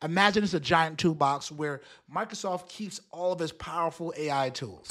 Imagine it's a giant toolbox where Microsoft keeps all of its powerful AI tools.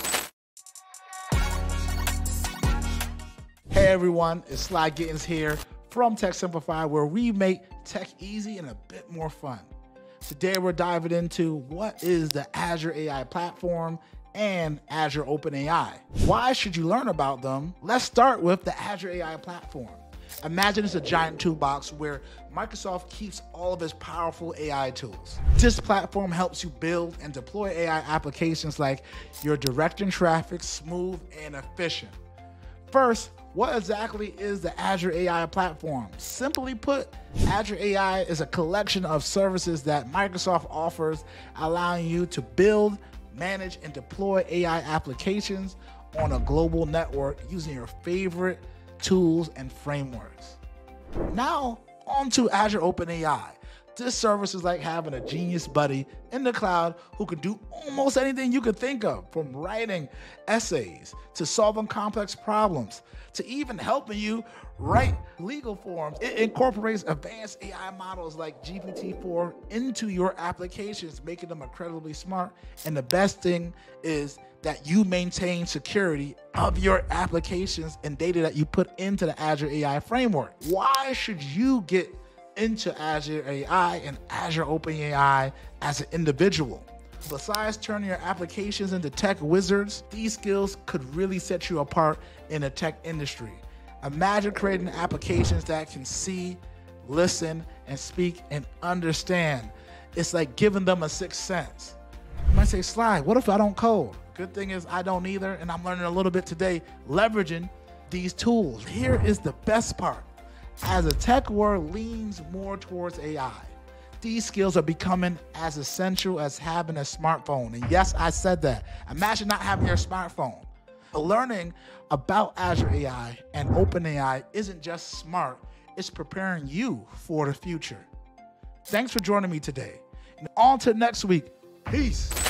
Hey everyone, it's Sly Gittens here from Tech Simplified, where we make tech easy and a bit more fun. Today we're diving into what is the Azure AI platform and Azure OpenAI. Why should you learn about them? Let's start with the Azure AI platform. Imagine it's a giant toolbox where Microsoft keeps all of its powerful AI tools. This platform helps you build and deploy AI applications like your directing traffic smooth and efficient. First, what exactly is the Azure AI platform? Simply put, Azure AI is a collection of services that Microsoft offers, allowing you to build, manage, and deploy AI applications on a global network using your favorite tools and frameworks. Now, on to Azure OpenAI. This service is like having a genius buddy in the cloud who can do almost anything you could think of, from writing essays to solving complex problems to even helping you write legal forms. It incorporates advanced AI models like GPT-4 into your applications, making them incredibly smart. And the best thing is that you maintain security of your applications and data that you put into the Azure AI framework. Why should you get into Azure AI and Azure OpenAI as an individual? Besides turning your applications into tech wizards, these skills could really set you apart in the tech industry. Imagine creating applications that can see, listen, and speak and understand. It's like giving them a sixth sense. You might say, Sly, what if I don't code? Good thing is I don't either, and I'm learning a little bit today leveraging these tools. Here is the best part. As the tech world leans more towards AI, these skills are becoming as essential as having a smartphone. And yes, I said that. Imagine not having your smartphone. Learning about Azure AI and OpenAI isn't just smart, it's preparing you for the future. Thanks for joining me today. And on to next week. Peace.